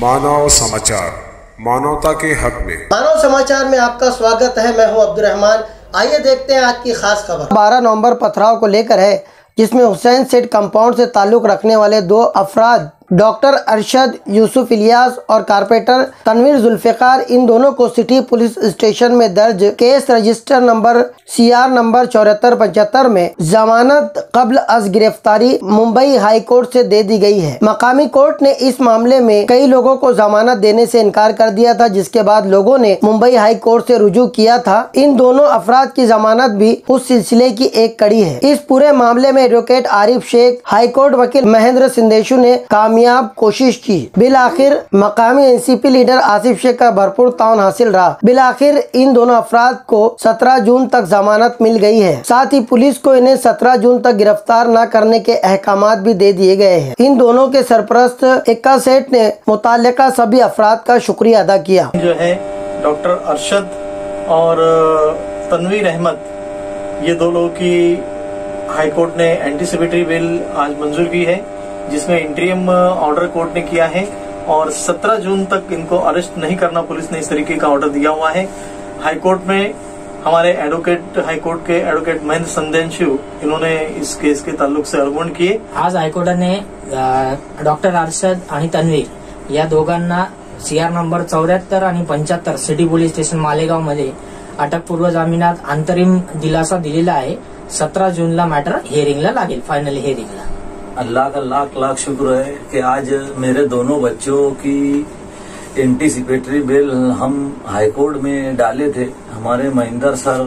मानव समाचार, मानवता के हक में। मानव समाचार में आपका स्वागत है। मैं हूं अब्दुर्रहमान। आइए देखते हैं आज की खास खबर। 12 नवंबर पथराव को लेकर है, जिसमें हुसैन सेठ कंपाउंड से ताल्लुक रखने वाले 2 अफराद डॉक्टर अरशद यूसुफ इलियास और कारपेंटर तनवीर जुल्फिकार, इन दोनों को सिटी पुलिस स्टेशन में दर्ज case register number CR number 7475 में जमानत कब्ल अज गिरफ्तारी मुंबई हाई कोर्ट से दे दी गई है। मकामी कोर्ट ने इस मामले में कई लोगों को जमानत देने से इनकार कर दिया था, जिसके बाद लोगों ने मुंबई हाई कोर्ट से रुजू किया था। इन दोनों अफराद की जमानत भी उस सिलसिले की एक कड़ी है। इस पूरे मामले में advocate Arif Shaikh, high court वकील महेंद्र सिंदेशु ने कामयाब कोशिश की। बिल आखिर मकामी NCP लीडर आसिफ शेख का भरपूर ताउन हासिल रहा। बिल आखिर इन दोनों अफराद को 17 जून तक जमानत मिल गई है। साथ ही पुलिस को इन्हें 17 जून तक गिरफ्तार न करने के अहकामात भी दे दिए गए हैं। इन दोनों के सरपरस्त इक्का सेठ ने मुताल्लिका सभी अफराद का शुक्रिया अदा किया। जो है डॉक्टर अरशद और तनवीर अहमद, ये 2 लोगों की हाई कोर्ट ने एंटीसिपेटरी बिल आज मंजूर की है, जिसमें इंटरियम ऑर्डर कोर्ट ने किया है और 17 जून तक इनको अरेस्ट नहीं करना पुलिस ने इस तरीके का ऑर्डर दिया हुआ है। हाई कोर्ट में हमारे एडवोकेट, हाई कोर्ट के एडवोकेट महेंद्र सिंदेशु, इन्होंने इस केस के ताल्लुक से आर्ग्युमेंट किए। आज हायकोर्टाने डॉक्टर अरशद आणि तन्वीर या दोघांना CR नंबर 74 आणि 75 सिटी पोलीस स्टेशन मालेगाव मध्ये अटकपूर्व जामिनात अंतरिम दिलासा दिलेला आहे। 17 जूनला मॅटर हिअरिंगला लागेल, फायनल हिअरिंगला। अल्लाह का लाख लाख शुक्र है कि आज मेरे दोनों बच्चों की एंटीसिपेटरी बिल हम हाईकोर्ट में डाले थे। हमारे महेंद्र सर,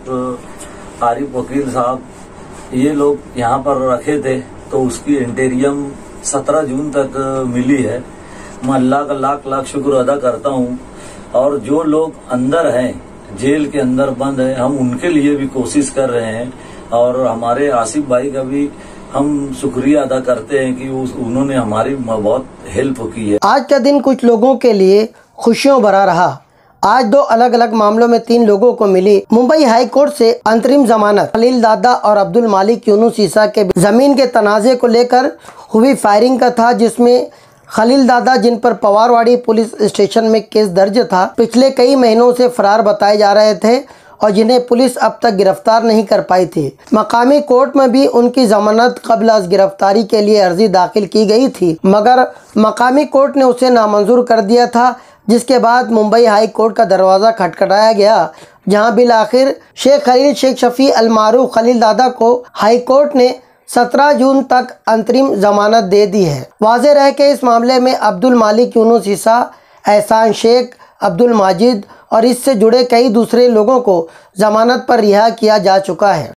आरिफ वकील साहब, ये लोग यहाँ पर रखे थे, तो उसकी इंटेरियम 17 जून तक मिली है। मैं अल्लाह का लाख लाख शुक्र अदा करता हूँ। और जो लोग अंदर हैं, जेल के अंदर बंद हैं, हम उनके लिए भी कोशिश कर रहे हैं। और हमारे आसिफ भाई का भी हम शुक्रिया अदा करते हैं कि उन्होंने हमारी बहुत हेल्प की है। आज का दिन कुछ लोगों के लिए खुशियों भरा रहा। आज 2 अलग अलग मामलों में 3 लोगों को मिली मुंबई हाई कोर्ट से अंतरिम जमानत। खलील दादा और अब्दुल मालिक यूनुस ईसा के जमीन के तनाजे को लेकर हुई फायरिंग का था, जिसमें खलील दादा, जिन पर पवारवाड़ी पुलिस स्टेशन में केस दर्ज था, पिछले कई महीनों से फरार बताए जा रहे थे और जिन्हें पुलिस अब तक गिरफ्तार नहीं कर पाई थी। मकामी कोर्ट में भी उनकी जमानत कब्ल अज गिरफ्तारी के लिए अर्जी दाखिल की गई थी, मगर मकामी कोर्ट ने उसे नामंजूर कर दिया था, जिसके बाद मुंबई हाई कोर्ट का दरवाज़ा खटखटाया गया, जहां बिल आखिर शेख खलील शेख शफी अल मारूफ खलील दादा को हाई कोर्ट ने 17 जून तक अंतरिम जमानत दे दी है। वाज़ेह रहे कि इस मामले में अब्दुल मालिक यूनुस ईसा, एहसान शेख, अब्दुल माजिद और इससे जुड़े कई दूसरे लोगों को जमानत पर रिहा किया जा चुका है।